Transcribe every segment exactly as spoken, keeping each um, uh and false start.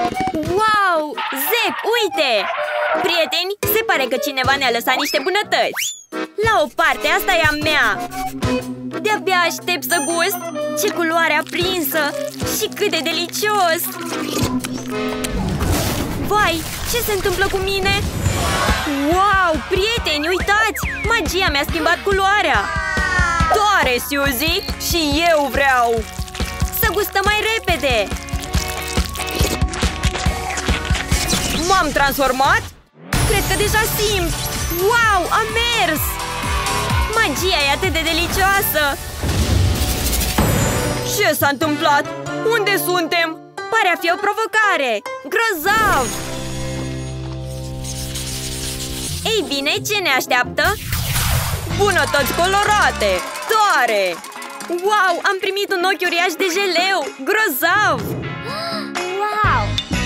Wow! Zec, uite! Prieteni, se pare că cineva ne-a lăsat niște bunătăți. La o parte, asta e a mea. De-abia aștept să gust. Ce culoare aprinsă! Și cât de delicios! Vai, ce se întâmplă cu mine? Wow, prieteni, uitați! Magia mi-a schimbat culoarea! Tare, Suzy! Și eu vreau! Să gustăm mai repede! M-am transformat? Cred că deja simt! Wow, a mers! Magia e atât de delicioasă! Ce s-a întâmplat? Unde suntem? Pare a fi o provocare! Grozav! Ei bine, ce ne așteaptă? Bunătăți colorate! Tare! Wow, am primit un ochi uriaș de jeleu! Grozav! Wow!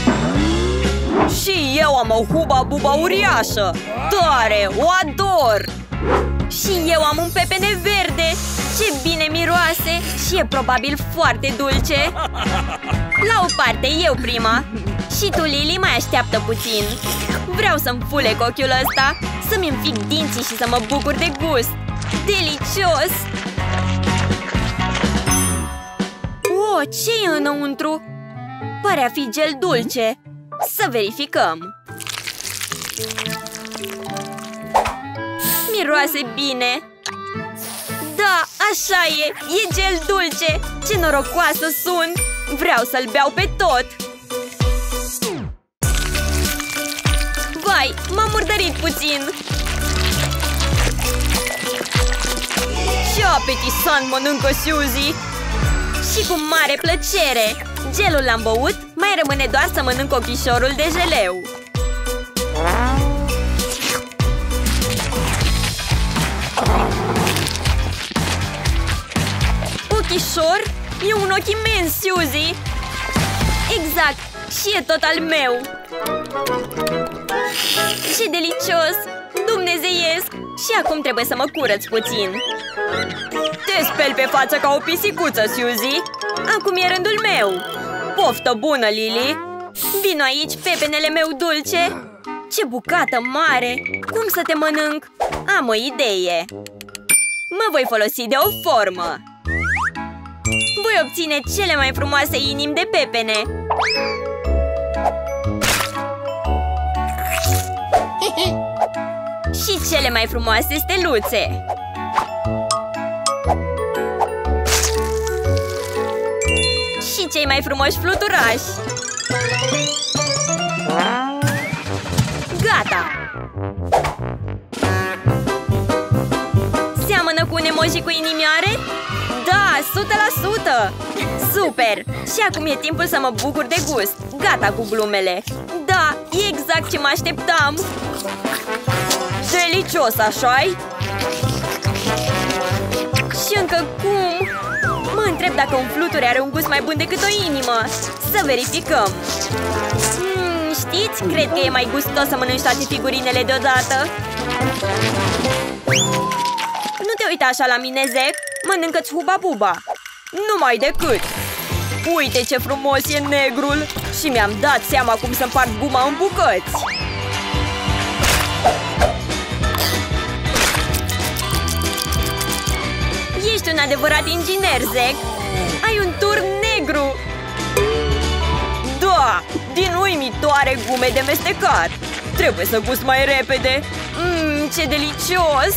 Și eu am o huba-buba uriașă! Tare! O ador! Și eu am un pepene verde! Ce bine miroase! Și e probabil foarte dulce! La o parte, eu prima! Și tu, Lily, mai așteaptă puțin! Vreau să-mi fulec ochiul ăsta, să-mi înfic dinții și să mă bucur de gust! Delicios! Oh, ce e înăuntru? Pare a fi gel dulce! Să verificăm! Miroase bine! Da, așa e! E gel dulce! Ce norocoasă sunt! Vreau să-l beau pe tot! Vai, m-am murdărit puțin! Ce apetisant mănâncă Suzy! Și cu mare plăcere! Gelul l-am băut, mai rămâne doar să mănânc ochișorul de jeleu. Ochișor? E un ochi imens, Suzy! Exact! Și e tot al meu! Ce delicios! Dumnezeiesc! Și acum trebuie să mă curăț puțin. Te speli pe față ca o pisicuță, Suzy! Acum e rândul meu! Poftă bună, Lily! Vino aici, pepenele meu dulce! Ce bucată mare! Cum să te mănânc? Am o idee! Mă voi folosi de o formă! Voi obține cele mai frumoase inimi de pepene! Și cele mai frumoase steluțe! Și cei mai frumoși fluturași! Gata! Seamănă cu un emoji cu inimioare? Da, o sută la sută! Super! Și acum e timpul să mă bucur de gust! Gata cu glumele! Da, e exact ce mă așteptam! Delicios, așa-i? Și încă cum? Mă întreb dacă un fluture are un gust mai bun decât o inimă. Să verificăm. Hmm, știți? Cred că e mai gustos să mănânci toate figurinele deodată. Nu te uita așa la mine, Zec. Mănâncă-ți huba-buba. Numai decât. Uite ce frumos e negrul. Și mi-am dat seama cum să împart guma în bucăți. Ești un adevărat inginer, Zec! Ai un turn negru! Da! Din uimitoare gume de mestecat! Trebuie să gust mai repede! Mmm, ce delicios!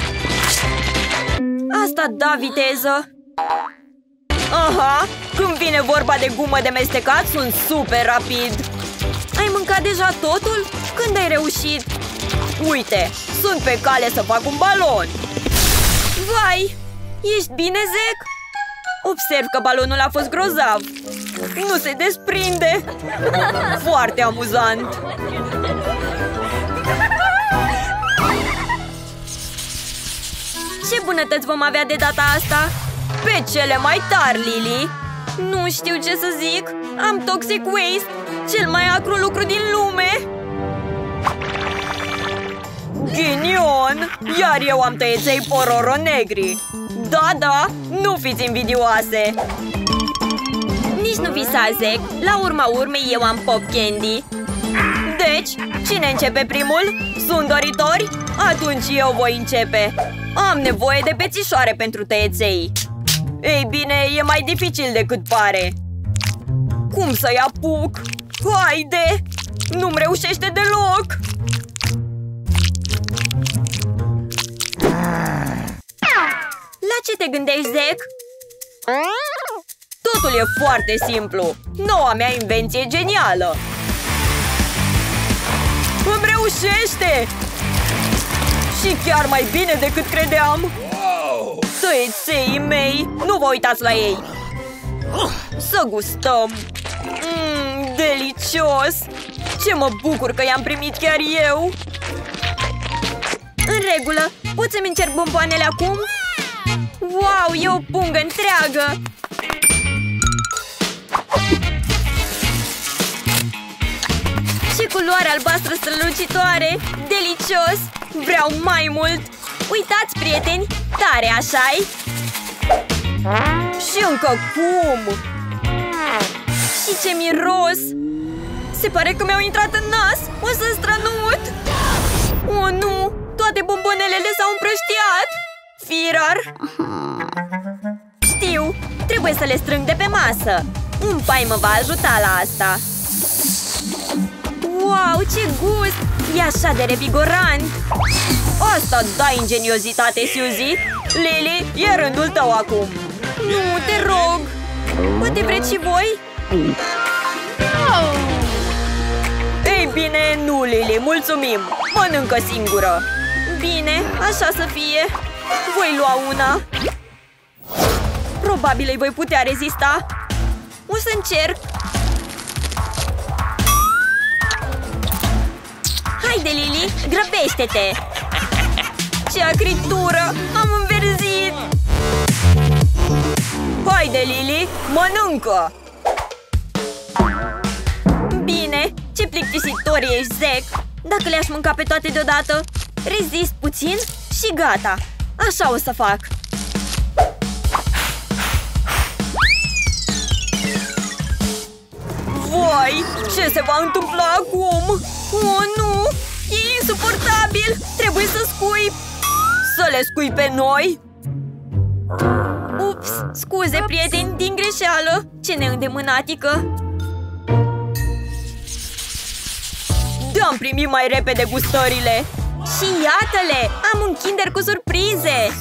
Asta da viteză! Aha! Când vine vorba de gumă de mestecat, sunt super rapid! Ai mâncat deja totul? Când ai reușit? Uite! Sunt pe cale să fac un balon! Vai! Ești bine, Zec? Observ că balonul a fost grozav. Nu se desprinde. Foarte amuzant. Ce bunătăți vom avea de data asta? Pe cele mai tari, Lily. Nu știu ce să zic. Am toxic waste, cel mai acru lucru din lume. Ghinion! Iar eu am tăieței pororo negri. Da, da, nu fiți invidioase! Nici Nici nu visa, Zack. La urma urmei eu am pop candy. Deci, cine începe primul? Sunt doritori? Atunci eu voi începe. Am nevoie de bețișoare pentru tăieței. Ei bine, e mai dificil decât pare. Cum să-i apuc? Haide! Nu-mi reușește deloc! La ce te gândești, Zack? Totul e foarte simplu. Noua mea invenție genială. Îmi reușește! Și chiar mai bine decât credeam. Tăieței mei, nu vă uitați la ei. Să gustăm. Mmm, delicios! Ce mă bucur că i-am primit chiar eu. În regulă, poți să-mi încerc bomboanele acum? Wow, e o pungă întreagă! Și culoare albastră strălucitoare! Delicios! Vreau mai mult! Uitați, prieteni! Tare, așa-i? Și încă cum! Și ce miros! Se pare că mi-au intrat în nas! O să strănut! Oh, nu! Toate bombonelele s-au împrăștiat! Firar! Știu! Trebuie să le strâng de pe masă! Un pai mă va ajuta la asta! Wow, ce gust! E așa de revigorant! Asta da ingeniozitate, Suzy! Lily, e rândul tău acum! Nu, te rog! Poate vreți și voi? Ei bine, nu, Lily, mulțumim! Mănâncă singură! Bine, așa să fie! Voi lua una! Probabil îi voi putea rezista! O să încerc! Haide, Lily, grăbește-te! Ce acritură! Am înverzit! Haide, Lily, mănâncă! Bine, ce plictisitor ești, Zack! Dacă le-aș mânca pe toate deodată, rezist puțin și gata! Așa o să fac! Voi, ce se va întâmpla acum? Oh, nu! E insuportabil! Trebuie să scuip! Să le scui pe noi? Ups! Scuze, prieteni, din greșeală! Ce neîndemânatică! Dă-mi primi mai repede gustările! Și iată-le! Am un Kinder cu surprize!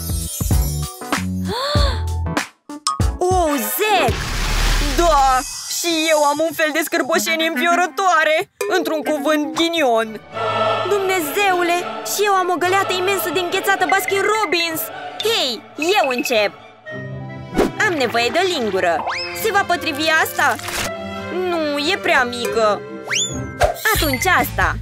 Oh, Zack! Da! Și eu am un fel de scârboșenie înfiorătoare! Într-un cuvânt, ghinion! Dumnezeule! Și eu am o găleată imensă de înghețată Baskin Robbins! Hei, eu încep! Am nevoie de o lingură! Se va potrivi asta? Nu, e prea mică! Atunci asta!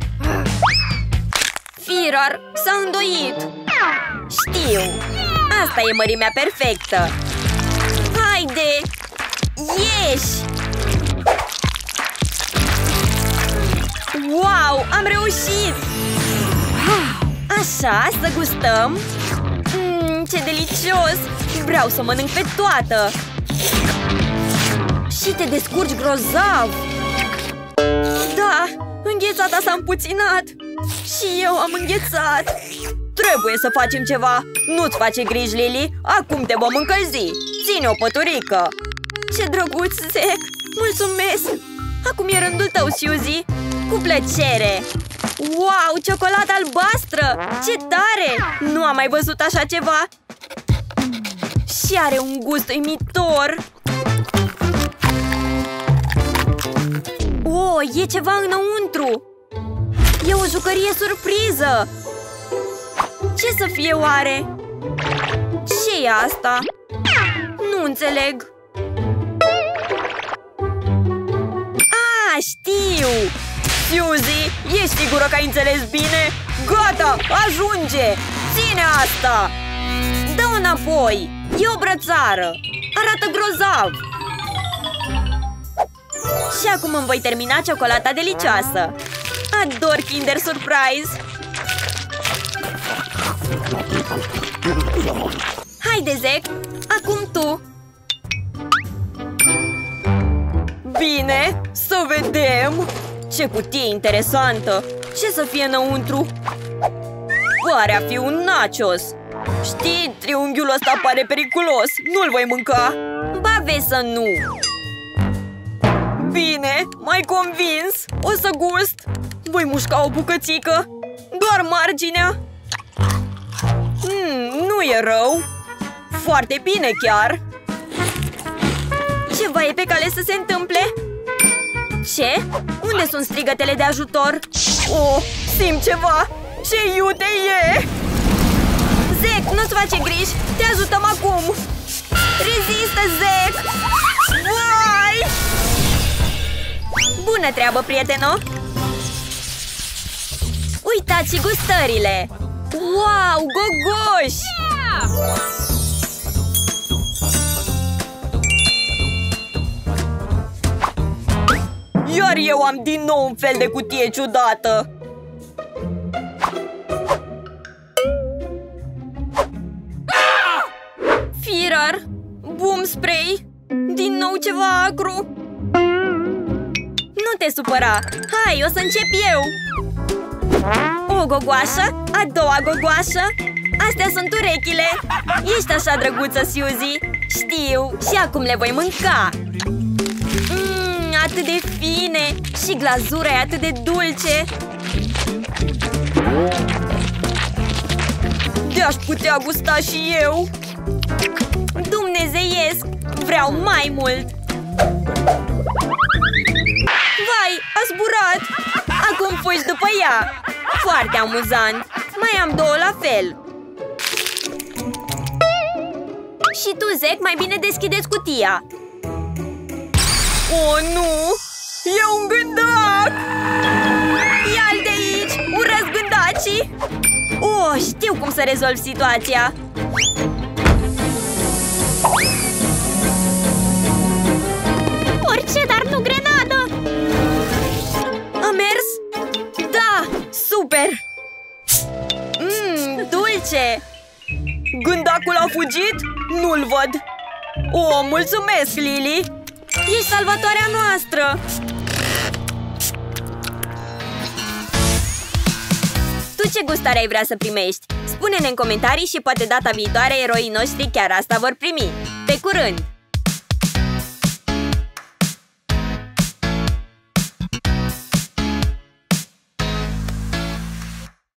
Firar, s-a îndoit! Știu! Asta e mărimea perfectă! Haide! Ieși! Wow! Am reușit! Așa, să gustăm! Mmm, ce delicios! Vreau să mănânc pe toată! Și te descurci grozav! Da! Înghețata s-a împuținat! Și eu am înghețat! Trebuie să facem ceva! Nu-ți face griji, Lily! Acum te vom încălzi! Ține o păturică! Ce drăguț, Zack! Mulțumesc! Acum e rândul tău, Suzy! Cu plăcere! Wow, ciocolată albastră! Ce tare! Nu am mai văzut așa ceva! Și are un gust uimitor! Oh, e ceva înăuntru! E o jucărie surpriză! Ce să fie oare? Ce e asta? Nu înțeleg! Ah, știu! Suzy, ești sigură că ai înțeles bine? Gata, ajunge! Ține asta! Dă-o înapoi! E o brățară! Arată grozav! Și acum îmi voi termina ciocolata delicioasă! Ador Kinder Surprise! Haide, Zack! Acum tu! Bine, să vedem! Ce cutie interesantă! Ce să fie înăuntru? Pare a fi un nachos! Știi, triunghiul ăsta pare periculos! Nu-l voi mânca! Ba, vezi să nu! Bine, m-ai convins! O să gust! Voi mușca o bucățică! Doar marginea! Hmm, nu e rău! Foarte bine chiar! Ceva e pe cale să se întâmple? Ce? Unde sunt strigătele de ajutor? Oh, simt ceva! Ce iute e! Zack, nu-ți face griji! Te ajutăm acum! Rezistă, Zack! Vai! Bună treabă, prieteno! Uitați și gustările! Wow, gogoși! Iar eu am din nou un fel de cutie ciudată! Firar! Boom spray! Din nou ceva agru! Nu te supăra! Hai, o să încep eu! O gogoașă, a doua gogoașă. Astea sunt urechile. Ești așa drăguță, Suzy. Știu, și acum le voi mânca. Mmm, atât de fine. Și glazura e atât de dulce. De-aș putea gusta și eu. Dumnezeiesc, vreau mai mult. Vai, a zburat. Acum fugi după ea. Foarte amuzant! Mai am două la fel! Și tu, Zack, mai bine deschideți cutia! Oh, nu! E un gândac! Ia-l de aici! Urăsc gândacii! Oh, știu cum să rezolv situația! Orice, dar nu grenadă! A mers? Da! Super! Mmm, dulce! Gândacul a fugit? Nu-l văd! Oh, mulțumesc, Lily! Ești salvatoarea noastră! Tu ce gustare ai vrea să primești? Spune-ne în comentarii și poate data viitoare eroii noștri chiar asta vor primi! Pe curând!